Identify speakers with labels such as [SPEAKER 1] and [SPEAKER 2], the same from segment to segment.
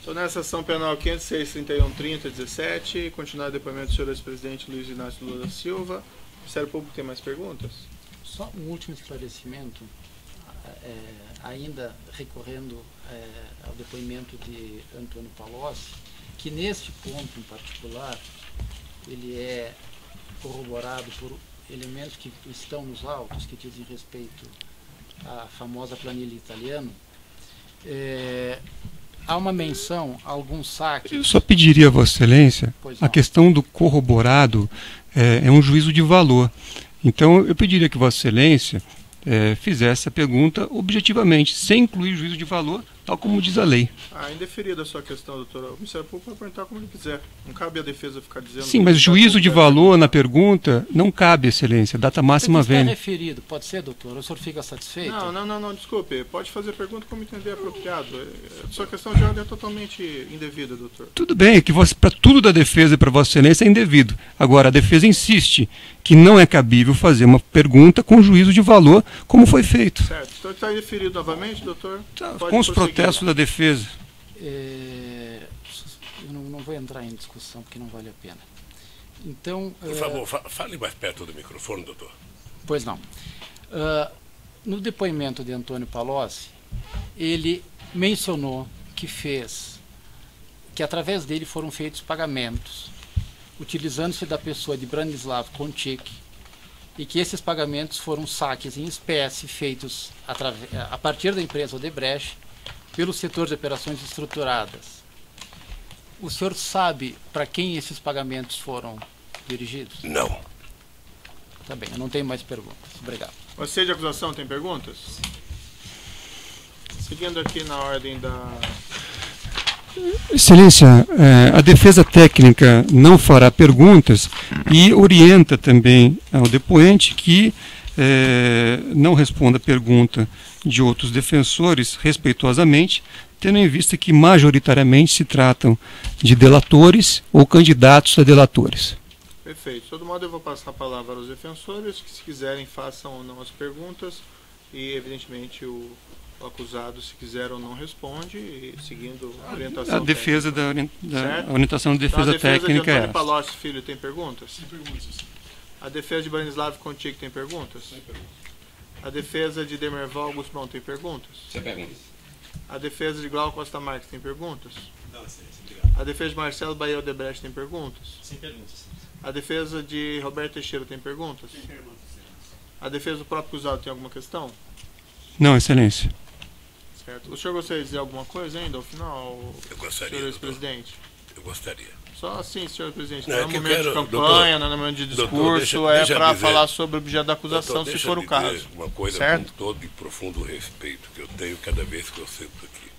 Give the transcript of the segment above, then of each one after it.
[SPEAKER 1] Estou nessa ação penal 506-31-30-17, continuar o depoimento do senhor ex-presidente Luiz Inácio Lula da Silva. O Ministério Público tem mais perguntas?
[SPEAKER 2] Só um último esclarecimento, ainda recorrendo ao depoimento de Antônio Palocci, que neste ponto em particular, ele é corroborado por elementos que estão nos autos, que dizem respeito à famosa planilha italiana. Há uma menção a alguns saques...
[SPEAKER 3] Eu só pediria a Vossa Excelência, a questão do corroborado é um juízo de valor. Então, eu pediria que Vossa Excelência fizesse a pergunta objetivamente, sem incluir juízo de valor, tal como diz a lei.
[SPEAKER 1] Indeferida a sua questão, doutor. O Ministério Público vai perguntar como ele quiser. Não cabe a defesa ficar dizendo...
[SPEAKER 3] Sim, mas juízo de valor na pergunta não cabe, Excelência. Data máxima vem.
[SPEAKER 2] Está referido, pode ser, doutor? O senhor fica satisfeito?
[SPEAKER 1] Não, desculpe. Pode fazer pergunta como entender apropriado. A sua questão de ordem é totalmente indevida, doutor.
[SPEAKER 3] Tudo bem, é que para tudo da defesa e para Vossa Excelência é indevido. Agora, a defesa insiste que não é cabível fazer uma pergunta com juízo de valor, como foi feito.
[SPEAKER 1] Certo. Então está indeferido novamente, doutor?
[SPEAKER 3] Com os protestos da defesa.
[SPEAKER 2] Eu não vou entrar em discussão, porque não vale a pena. Então...
[SPEAKER 4] Por favor, fale mais perto do microfone, doutor.
[SPEAKER 2] Pois não. No depoimento de Antônio Palocci, ele mencionou que através dele foram feitos pagamentos, utilizando-se da pessoa de Branislav Konchik, e que esses pagamentos foram saques em espécie feitos a partir da empresa Odebrecht pelo setor de operações estruturadas. O senhor sabe para quem esses pagamentos foram dirigidos?
[SPEAKER 4] Não.
[SPEAKER 2] Tá bem, eu não tenho mais perguntas. Obrigado.
[SPEAKER 1] Você de acusação tem perguntas? Seguindo aqui na ordem da...
[SPEAKER 3] Excelência, a defesa técnica não fará perguntas e orienta também ao depoente que não responda a pergunta de outros defensores respeitosamente, tendo em vista que majoritariamente se tratam de delatores ou candidatos a delatores.
[SPEAKER 1] Perfeito. De todo modo, eu vou passar a palavra aos defensores, que se quiserem façam ou não as perguntas, e evidentemente o acusado, se quiser ou não, responde, e seguindo a orientação
[SPEAKER 3] a defesa
[SPEAKER 1] técnica.
[SPEAKER 3] A orientação de defesa técnica
[SPEAKER 1] é
[SPEAKER 3] essa.
[SPEAKER 1] A defesa de Antônio Palocci Filho tem perguntas? Tem perguntas. A defesa de Branislav Konchik tem perguntas? Tem perguntas. A defesa de Demerval Guzmão tem perguntas?
[SPEAKER 5] Sem perguntas.
[SPEAKER 1] A defesa de Glauco Costa Marques tem perguntas?
[SPEAKER 5] Não, excelência, obrigado.
[SPEAKER 1] A defesa de Marcelo Bahia Odebrecht tem perguntas?
[SPEAKER 5] Sem perguntas.
[SPEAKER 1] A defesa de Roberto Teixeira tem perguntas?
[SPEAKER 5] Sem perguntas, excelência.
[SPEAKER 1] A defesa do próprio acusado tem alguma questão?
[SPEAKER 3] Não, Excelência.
[SPEAKER 1] Certo. O senhor gostaria de dizer alguma coisa ainda ao final,
[SPEAKER 4] Eu gostaria,
[SPEAKER 1] senhor ex-presidente?
[SPEAKER 4] Eu gostaria.
[SPEAKER 1] Só assim, senhor presidente.
[SPEAKER 4] Não,
[SPEAKER 1] Não é um momento de campanha,
[SPEAKER 4] doutor,
[SPEAKER 1] não é um momento de discurso,
[SPEAKER 4] doutor, deixa
[SPEAKER 1] para
[SPEAKER 4] dizer,
[SPEAKER 1] falar sobre o objeto da acusação,
[SPEAKER 4] doutor,
[SPEAKER 1] se for o caso.
[SPEAKER 4] Uma coisa
[SPEAKER 1] certo?
[SPEAKER 4] com todo e profundo respeito que eu tenho cada vez que eu sento aqui.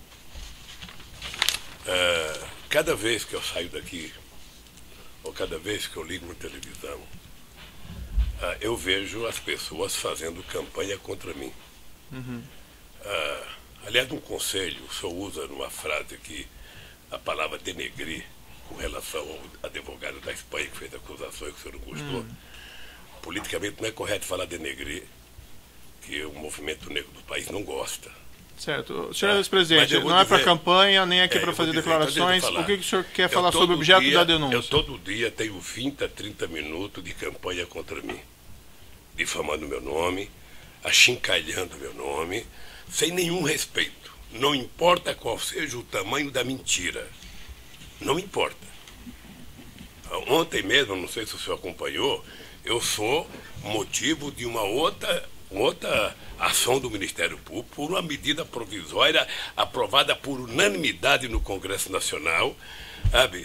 [SPEAKER 4] Cada vez que eu saio daqui, ou cada vez que eu ligo uma televisão, eu vejo as pessoas fazendo campanha contra mim.
[SPEAKER 1] Uhum.
[SPEAKER 4] Aliás, um conselho, o senhor usa numa frase aqui a palavra denegrir com relação ao advogado da Espanha que fez acusações que o senhor não gostou. Politicamente não é correto falar denegrir, que o movimento negro do país não gosta.
[SPEAKER 1] Certo. Senhor ex-presidente, não é para campanha, nem aqui para fazer declarações. O que o senhor quer falar sobre o objeto da denúncia?
[SPEAKER 4] Eu todo dia tenho 20 a 30 minutos de campanha contra mim, difamando meu nome, achincalhando meu nome, sem nenhum respeito. Não importa qual seja o tamanho da mentira. Não importa. Ontem mesmo, não sei se o senhor acompanhou, eu sou motivo de uma outra ação do Ministério Público por uma medida provisória aprovada por unanimidade no Congresso Nacional, sabe?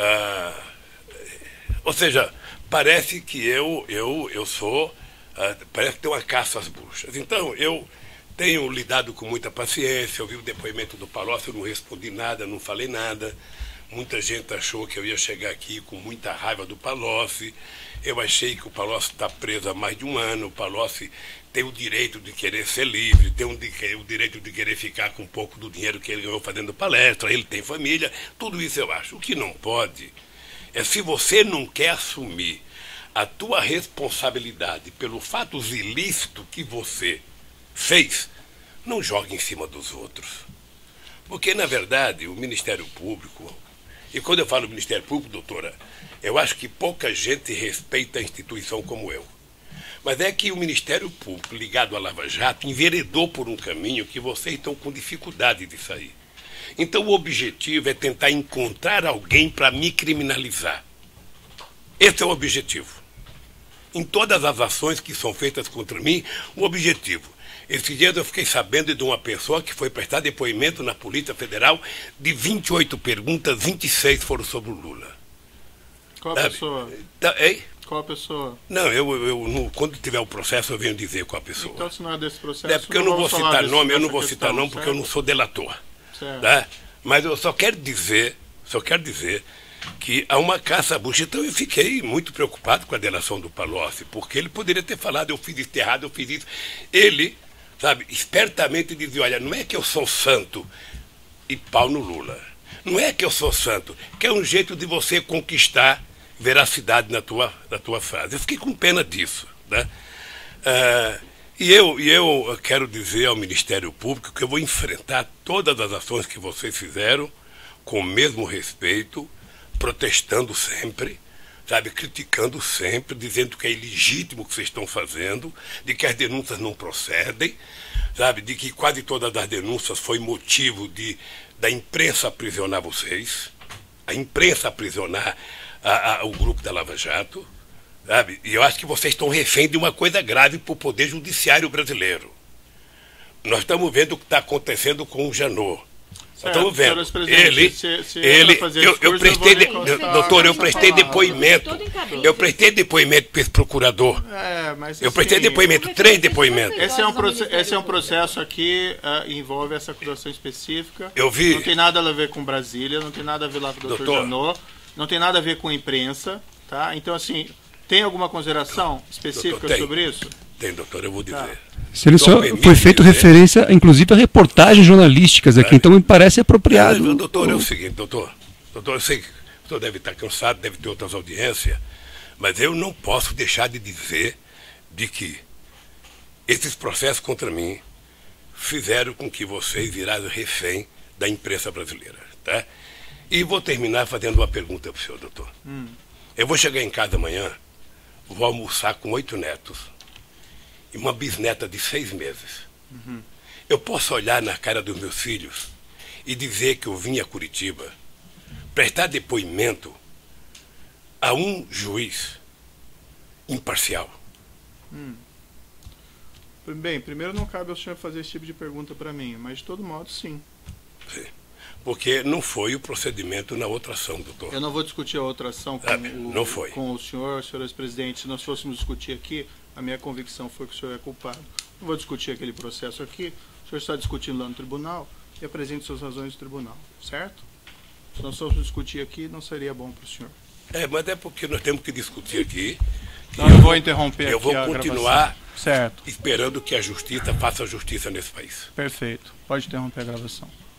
[SPEAKER 4] Ou seja, parece que eu sou, parece que tem uma caça às bruxas. Então, eu tenho lidado com muita paciência, eu vi o depoimento do Palocci, eu não respondi nada, não falei nada. Muita gente achou que eu ia chegar aqui com muita raiva do Palocci. Eu achei que o Palocci está preso há mais de um ano. O Palocci tem o direito de querer ser livre, tem o direito de querer ficar com um pouco do dinheiro que ele ganhou fazendo palestra, ele tem família, tudo isso eu acho. O que não pode é, se você não quer assumir a tua responsabilidade pelo fato ilícito que você fez, não jogue em cima dos outros. Porque, na verdade, o Ministério Público, e quando eu falo Ministério Público, doutora, eu acho que pouca gente respeita a instituição como eu. Mas é que o Ministério Público, ligado à Lava Jato, enveredou por um caminho que vocês estão com dificuldade de sair. Então, o objetivo é tentar encontrar alguém para me criminalizar. Esse é o objetivo. Em todas as ações que são feitas contra mim, o objetivo. Esses dias eu fiquei sabendo de uma pessoa que foi prestar depoimento na Polícia Federal, de 28 perguntas, 26 foram sobre o Lula.
[SPEAKER 1] Qual a pessoa?
[SPEAKER 4] Hein?
[SPEAKER 1] Qual a pessoa?
[SPEAKER 4] Não, quando tiver o processo eu venho dizer qual a pessoa.
[SPEAKER 1] Então, se não é desse processo...
[SPEAKER 4] É porque eu não vou citar nome, eu não vou citar nome porque eu não sou delator.
[SPEAKER 1] Certo.
[SPEAKER 4] Tá? Mas eu só quero dizer que há uma caça à bruxa. Então eu fiquei muito preocupado com a delação do Palocci, porque ele poderia ter falado, eu fiz isso errado, eu fiz isso. Ele, sabe, espertamente dizia, olha, não é que eu sou santo e pau no Lula. Não é que eu sou santo, que é um jeito de você conquistar veracidade na tua frase. Eu fiquei com pena disso. Né? E eu quero dizer ao Ministério Público que eu vou enfrentar todas as ações que vocês fizeram com o mesmo respeito, protestando sempre, sabe, criticando sempre, dizendo que é ilegítimo o que vocês estão fazendo, de que as denúncias não procedem, sabe, de que quase todas as denúncias foi motivo da imprensa aprisionar vocês, a imprensa aprisionar o grupo da Lava Jato, sabe? E eu acho que vocês estão refém de uma coisa grave para o Poder Judiciário brasileiro. Nós estamos vendo o que está acontecendo com o Janot. Estamos vendo. Eu prestei depoimento. Eu prestei depoimento para esse procurador.
[SPEAKER 1] Mas,
[SPEAKER 4] eu prestei depoimento, 3 depoimentos.
[SPEAKER 1] Esse é um processo aqui, envolve essa acusação específica.
[SPEAKER 4] Eu vi.
[SPEAKER 1] Não tem nada a ver com Brasília, não tem nada a ver lá com o Dr. Janot, não tem nada a ver com a imprensa, tá? Então, assim, tem alguma consideração específica sobre isso?
[SPEAKER 4] Tem, doutor, eu vou dizer.
[SPEAKER 1] Tá.
[SPEAKER 3] Se ele só foi feito referência, inclusive, a reportagens jornalísticas aqui, então me parece apropriado.
[SPEAKER 4] Doutor, é o seguinte, doutor, eu sei que o senhor deve estar cansado, deve ter outras audiências, mas eu não posso deixar de dizer de que esses processos contra mim fizeram com que vocês virassem refém da imprensa brasileira, tá? E vou terminar fazendo uma pergunta para o senhor, doutor. Eu vou chegar em casa amanhã, vou almoçar com 8 netos e uma bisneta de 6 meses. Eu posso olhar na cara dos meus filhos e dizer que eu vim a Curitiba prestar depoimento a um juiz imparcial?
[SPEAKER 1] Bem, primeiro não cabe ao senhor fazer esse tipo de pergunta para mim, mas de todo modo, sim.
[SPEAKER 4] Sim. Porque não foi o procedimento na outra ação, doutor.
[SPEAKER 1] Eu não vou discutir a outra ação com o senhor ex-presidente. Se nós fôssemos discutir aqui, a minha convicção foi que o senhor é culpado. Não vou discutir aquele processo aqui. O senhor está discutindo lá no tribunal e apresente suas razões no tribunal, certo? Se nós fôssemos discutir aqui, não seria bom para o senhor.
[SPEAKER 4] Mas é porque nós temos que discutir aqui.
[SPEAKER 1] Então eu vou interromper aqui.
[SPEAKER 4] Eu vou continuar
[SPEAKER 1] certo,
[SPEAKER 4] esperando que a justiça faça justiça nesse país.
[SPEAKER 1] Perfeito. Pode interromper a gravação.